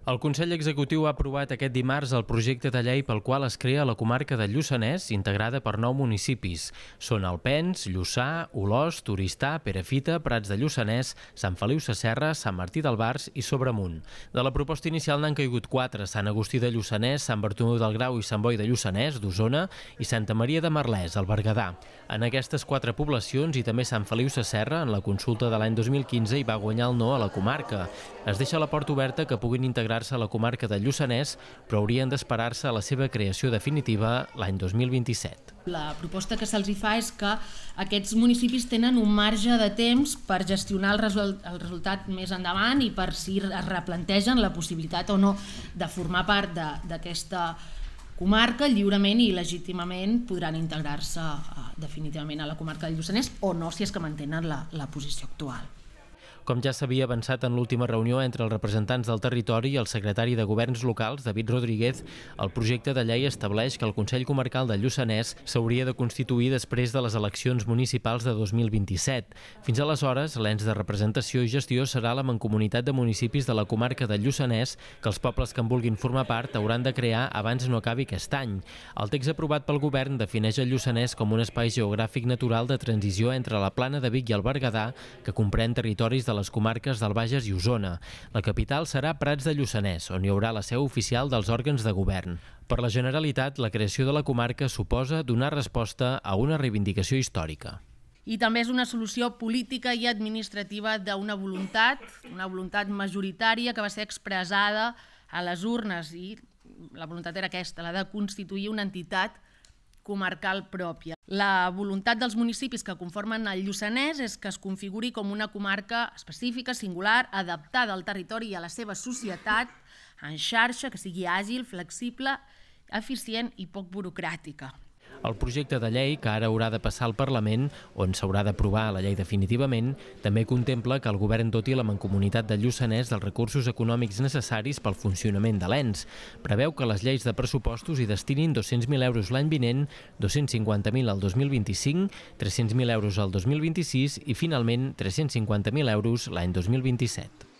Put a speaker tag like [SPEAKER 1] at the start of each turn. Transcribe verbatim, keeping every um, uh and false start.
[SPEAKER 1] El Consell Executiu ha aprovat aquest dimarts el projecte de llei pel qual es crea la comarca del Lluçanès, integrada per nou municipis. Són Alpens, Lluçà, Olost, Oristà, Perafita, Prats de Lluçanès, Sant Feliu Sasserra, Sant Martí d'Albars i Sobremunt. De la proposta inicial n'han caigut quatre: Sant Agustí de Lluçanès, Sant Bartomeu del Grau i Sant Boi de Lluçanès, d'Osona, i Santa Maria de Merlès, al Berguedà. En aquestes quatre poblacions i també Sant Feliu Sasserra, en la consulta de l'any dos mil quinze, hi va guanyar el no a la comarca. Es deixa la porta oberta que puguin integrar-se a la comarca del Lluçanès, però haurien d'esperar-se a la seva creació definitiva l'any dos mil vint-i-set.
[SPEAKER 2] La proposta que se'ls fa és que aquests municipis tenen un marge de temps per gestionar el, resol el resultat més endavant i per si es replantegen la possibilitat o no de formar part d'aquesta comarca. Lliurement i legítimament podran integrar-se uh, definitivament a la comarca del Lluçanès o no, si és que mantenen la, la posició actual.
[SPEAKER 1] Com ja s'havia avançat en l'última reunió entre els representants del territori i el secretari de Governs Locals, David Rodríguez, el projecte de llei estableix que el Consell Comarcal del Lluçanès s'hauria de constituir després de les eleccions municipals de dos mil vint-i-set. Fins aleshores, l'ens de representació i gestió serà la mancomunitat de municipis de la comarca del Lluçanès, que els pobles que en vulguin formar part hauran de crear abans no acabi aquest any. El text aprovat pel govern defineix el Lluçanès com un espai geogràfic natural de transició entre la Plana de Vic i el Berguedà, que comprèn territoris de de les comarques del Bages i Osona. La capital serà Prats de Lluçanès, on hi haurà la seu oficial dels òrgans de govern. Per la Generalitat, la creació de la comarca suposa donar resposta a una reivindicació històrica.
[SPEAKER 2] I també és una solució política i administrativa d'una voluntat, una voluntat majoritària que va ser expressada a les urnes, i la voluntat era aquesta, la de constituir una entitat comarcal pròpia. La voluntat dels municipis que conformen el Lluçanès és que es configuri com una comarca específica, singular, adaptada al territori i a la seva societat, en xarxa, que sigui àgil, flexible, eficient i poc burocràtica.
[SPEAKER 1] El projecte de llei, que ara haurà de passar al Parlament, on s'haurà d'aprovar la llei definitivament, també contempla que el govern doti la Mancomunitat del Lluçanès dels recursos econòmics necessaris pel funcionament de l'ens. Preveu que les lleis de pressupostos hi destinin dos-cents mil euros l'any vinent, dos-cents cinquanta mil al dos mil vint-i-cinc, tres-cents mil euros al dos mil vint-i-sis i, finalment, tres-cents cinquanta mil euros l'any dos mil vint-i-set.